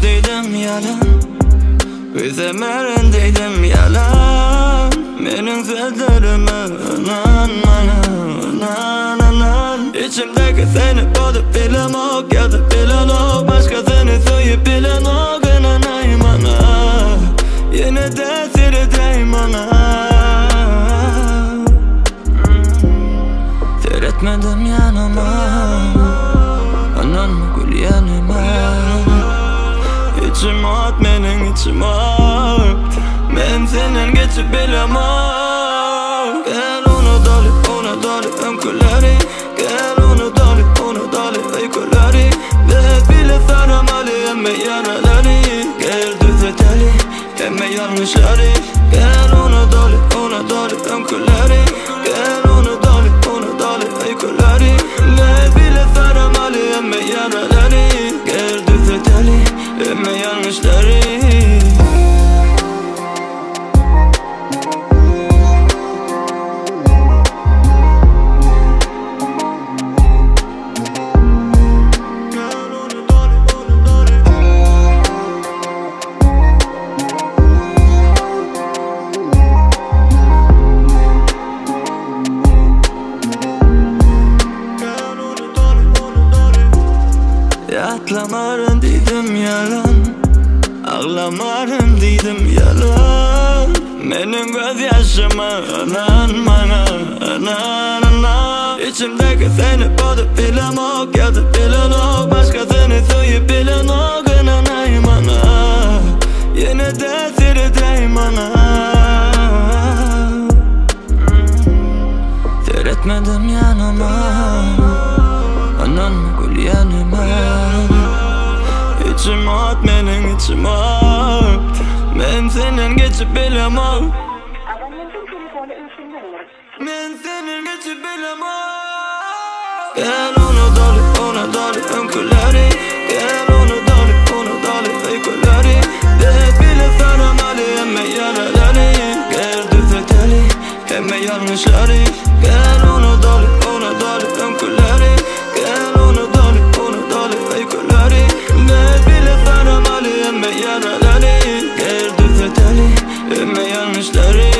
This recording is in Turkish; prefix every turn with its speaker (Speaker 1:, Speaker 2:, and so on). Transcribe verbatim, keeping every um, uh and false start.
Speaker 1: deydim yalan, üzemeren deydim yalan. Menin sözlerime inanmana, inan, inan. İçimdeki seni bulup bilen ok, yazıp bilen ok, başkasını soyup bilen ok. İnanayım bana, yine de seyredeyim bana. Seyretmedim yanıma, ananma gül yanıma. İçim at menin içim at, ben senin geçip bilemem. Gel onu dali, onu dali önküleri, gel onu dali, onu dali uykuları. Ve bile saramalı emme yaraları, gel düzelteli emme yanlışları. Gel onu dali, onu dali önküleri, gel onu dali, onu dali uykuları. Ve bile saramalı emme yaraları, gel düzelteli emme yanlışları. Atlamarım dedim yalan, ağlamarım dedim yalan. Benim göz yaşıma inan bana, inan, inan. İçimdeki seni bulup bilen ok, yazıp bilen ok, başkasını soyup bilen ok. İnanayım bana, yine de seyredeyim bana. Seyretmedim yanıma, ananma gül yanıma. İçim at menin içim at, ben senin geçip bilemem. Ben senin geçip bilemem. Gel onu dali, onu dali önküleri, gel onu dali, onu dali uykuları. Ve bile saramalı emme yaraları, gel düzelteli emme yanlışları. Gel onu dali, onu dali önküleri, gel onu dali, onu dali uykuları. Ve bile saramalı emme yaraları, gel düzelteli emme yanlışları.